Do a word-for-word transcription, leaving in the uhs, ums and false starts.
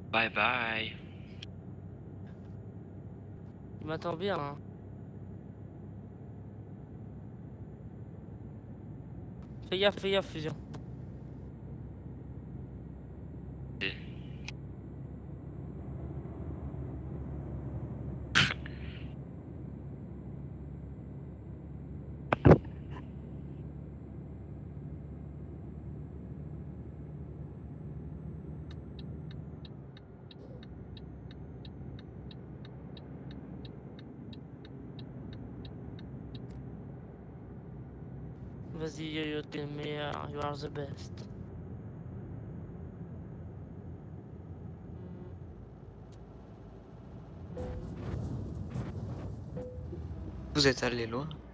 Bye bye. Il m'attend bien, hein. Fais gaffe, fais gaffe, fusion. Vas-y, Yo-Yo, t'es le meilleur. You are the best. Vous êtes allé loin.